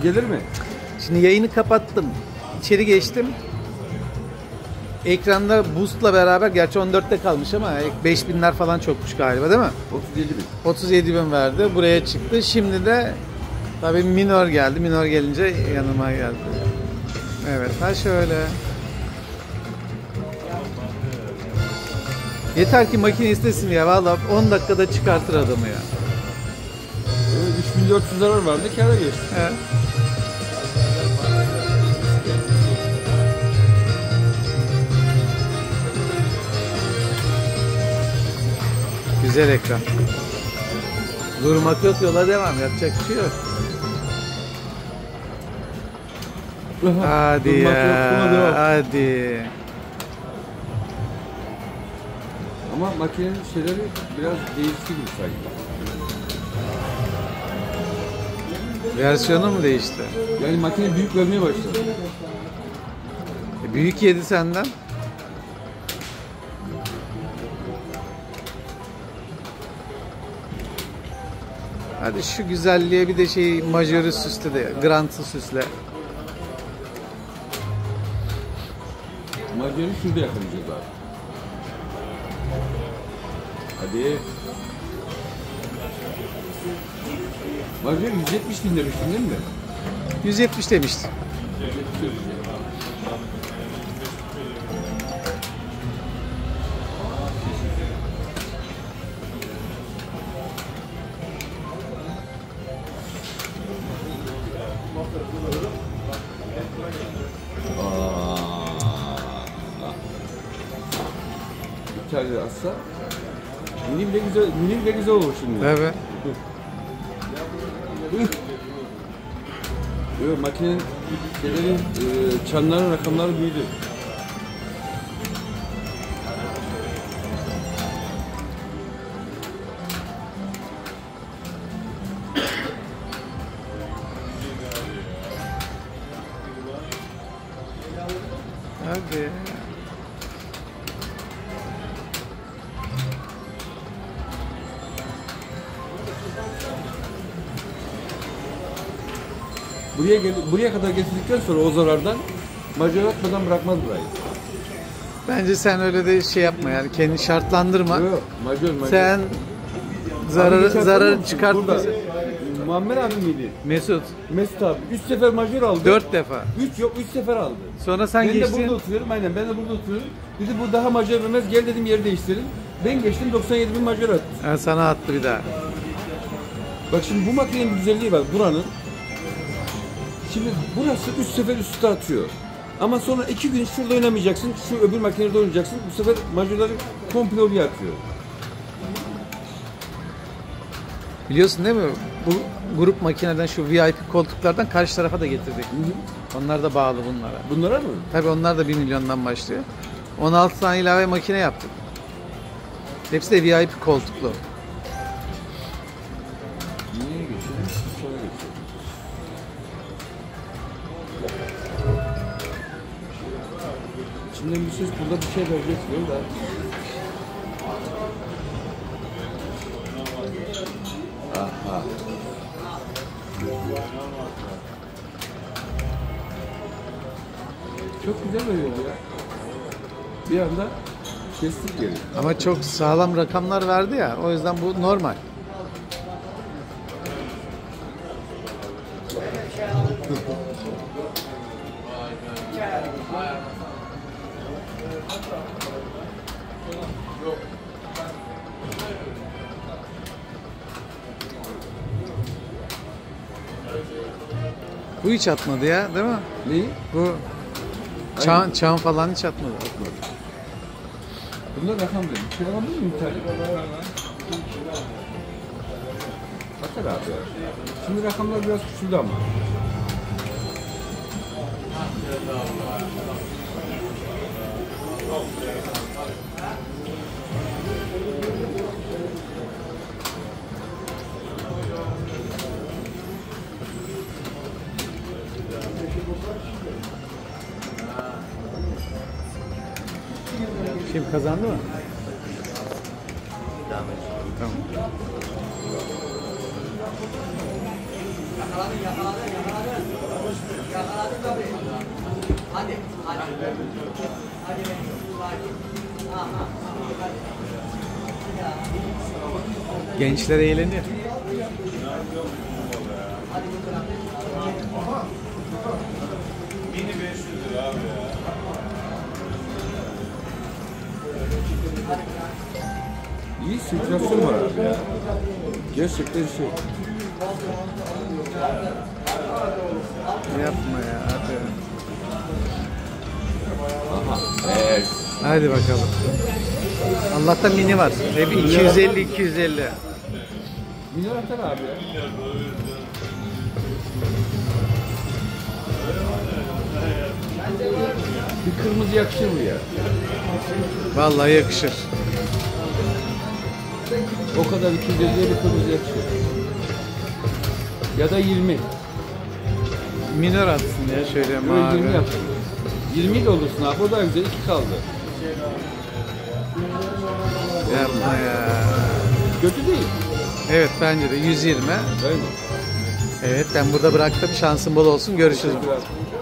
gelir mi? Şimdi yayını kapattım. İçeri geçtim. Ekranda Boost'la beraber, gerçi 14'te kalmış ama 5000'ler falan çokmuş galiba, değil mi? 37.000. 37.000 verdi. Buraya çıktı. Şimdi de tabii minor geldi. Minor gelince yanıma geldi. Evet, ha şöyle. Yeter ki makine istesin ya. Vallahi 10 dakikada çıkartır adamı ya. 3400 zarar vardı, kâra geçti. Evet. Güzel ekran. Durmak yok, yola devam. Yapacak bir şey yok. Hadi Durmak ya. yok, buna devam. Hadi. Ama makinenin şeyleri biraz değişti gibi sanki. Versiyonu mu değişti? Yani makine büyük vermeye başladı. Büyük yedi senden. Hadi şu güzelliğe bir de şey majörü süsle de, Grant'ı süsle. Majörü şurada yakalayacağız abi. Hadi. Majör 170.000 demiştin değil mi? 170 demiştim. Tabii. Bir tane atsa minim de güzel olur şimdi. Evet. Yok, makinenin şeylerin çanların rakamları büyüdü. Hadi. Buraya kadar getirdikten sonra o zarardan majör atmadan bırakmaz burayı. Bence sen öyle de şey yapma yani, kendini şartlandırma. Yok, majör. Sen zararı çıkart. Burada Muammer abi miydi? Mesut abi 3 sefer majör aldı. 4 defa. 3 sefer aldı. Sonra sen ben geçtin. Ben de burada oturuyorum, aynen, ben de burada oturuyorum. Dedi bu daha majör vermez, gel dedim yer değiştirelim. Ben geçtim, 97.000 majör attı. Yani sana attı bir daha. Bak şimdi bu makinenin bir güzelliği var buranın. Şimdi burası 3 sefer üst üste atıyor. Ama sonra 2 gün şurada oynamayacaksın, şu öbür makinede oynayacaksın. Bu sefer majörleri komple oraya atıyor. Biliyorsun değil mi? Bu grup makineden, şu VIP koltuklardan karşı tarafa da getirdik. Onlar da bağlı bunlara. Bunlara mı? Tabii onlar da 1 milyondan başlıyor. 16 tane ilave makine yaptık. Hepsi de VIP koltuklu. Niye geçelim? Sonra geçelim. İçinden bir ses, burada bir şey verecek diyor da. Aha. Çok güzel veriyor ya. Bir anda kestik geri. Ama çok sağlam rakamlar verdi ya. O yüzden bu normal. Bu hiç atmadı ya, değil mi? Neyi? Bu çan falan hiç atmadı. Bunda rakam verin. Şey alabilir miyim bir tane? Bakar abi ya. Şimdi rakamlar biraz küçüldü ama. Kim kazandı mı? Tamam. Yakaladın. Gençler eğleniyor. İyi sirkülasyon var abi ya. Gerçekten şey. Yapma ya. Hadi. Aha. Evet. Hadi bakalım. Allah'tan mini var. Hep 250. Mineral atar abi ya. Bir kırmızı yakışır mı ya? Vallahi yakışır. O kadar 250'ye bir kırmızı yakışır. Ya da 20. Minör atsın ya şöyle Böyle mavi. 20 yapsın. 20 de olursun abi. O da güzel. 2 kaldı. Yapma ya. Kötü değil. Evet bence de 120. Değil mi? Evet ben burada bıraktım. Şansın bol olsun. Görüşürüz. Biraz